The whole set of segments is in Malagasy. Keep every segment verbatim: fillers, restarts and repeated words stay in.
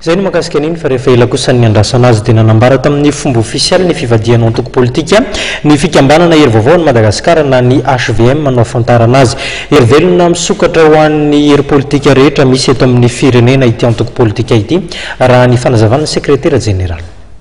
Zay no makasika an'iny fa rehefa ela kosa ny andrasana azy dia nanambara tamin'ny fomba ofisialy ny fivadiana antoko politika ny fikambanana hery vaovao ny Madagasikara na ny H V M manao afantarana azy. Hery velona misokatra ho an'ny hery politika rehetra misy eto amin'ny firenena ity antoko politika ity raha ny fanazavana sekretera jeneral.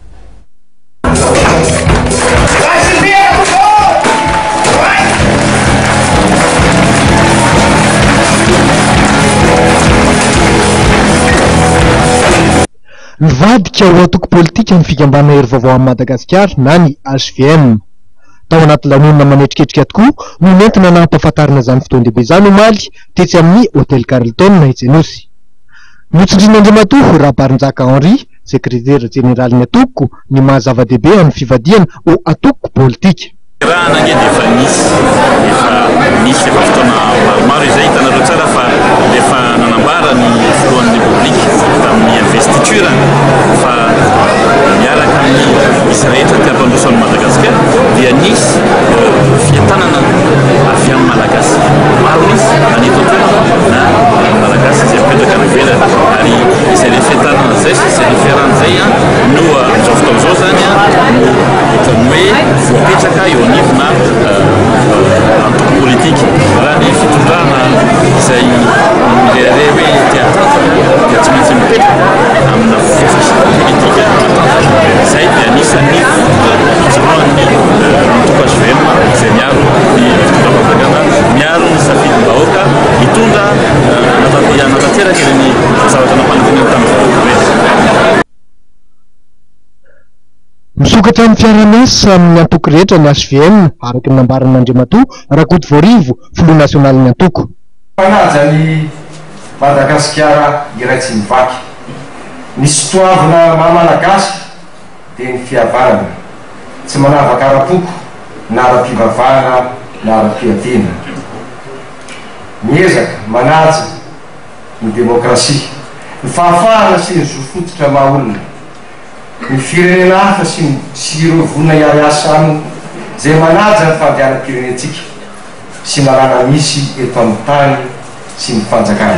Nivadika ao antoko politika ny fikambanana hery vaovao amin'ny Madagasikara na ny H V M. Tao anaty lanonana manetriketrika tokoa no nentina nampahafantarana izany fotoan-dehibe izany omaly tetsy amin'ny hôtel Carlton na Itsenosi. Notsindrin'Andriamatoa Rabarinjaka Henri, sekretera jeneraly ny atoko, ny mahazava-dehibe amin'ny fivadiana ho atoko politika. Raha nange dia efa nisy efa nisy efa fotoana maromaro izay hitanareo tsara fa efa nanambara ny filohan'ny republika tamin'ny investiture fa miaraka amin'ny isy rehetra ty ampandrosan'ny Madagasikara dia nisy fientanana avy amin'ny malagasy maro izy aneto an-toerana na malagasy izay mipetraka any ivelany ary izay le fientanana zay sy izay diferan'izay no am'izao fotoana izao zany no hoe voapetraka eo anivona antoko politika raha ny fitondrana izay milere hoe teatatra dia tsy maintsy mipetraka amina fofisy politika izay dia anisan'ny fitoroan'ny antoko H V M izay miaro ny fitondram-pahagana miaro ny safidim-bahoaka hitondra natateraka ireny zavatra nampanadinany tamin'izao rehetra. Misokatra amin'ny fiara-miasa amin'ny antoko rehetra ny H V M araka ny nambaran'Andriamatoa Rakotovorivo filoha nasionaly ny antoko. Fanaja ny Madagasikara iray tsy mivaky. Ny sotoavana maha-malagasy dia ny fihavanana, tsy manavaka ara-poko na ara-pivavahana na ara-piaviana. Miezaka manaja ny demokrasia, ny fahafahana sy ny zofototra maha-olona, ny firenena hafa sy sy ireo vonina iariasa aminy izay manaja ny fandehanam-pirenentsika sy marana misy eto amin'ny tany sy ny fanjakana.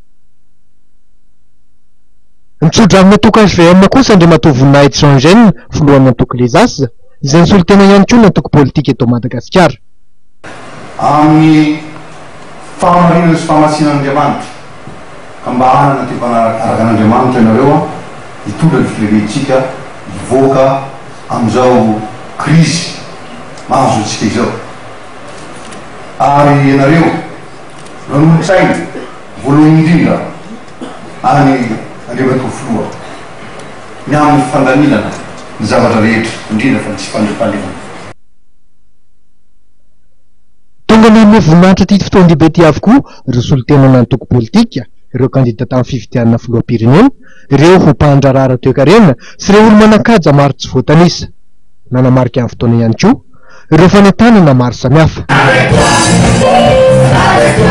Nitsodra amin'ny antoko H V M kosa Andriamatoa Voninahitra Jean filohan'ny antoko Lesas izay nisolo tena ihany koa ny antoko politika eto Madagasikara. Amin'ny fahamarinana sy fahamasinan'Andriamanitra ka mba hanana ty mpanaraka an'Andriamanitra ianareo hitondra ny firenentsika hivoaka amin'izao krizy mahazo antsika izao. Ary ianareo nanolon-tsaina voalohany indrindra any Andriamatoa filoha ny amin'ny fandaminana ny zavatra rehetra indrindra fa ny tsy fandriampahalemana. Tonga ny voninahitra ty fotoan-dehibe ty avokoa ireo solotenana antoko politika, ireo kandidata amin'ny fifidianana filoham-pirenena, ireo ho mpandrarara toe-karena sy ireo olo manan-kaja maro tsy voatanisa. Nanamarika amin'ny fotoana ihany koa ireo fanentanana maro samihafa.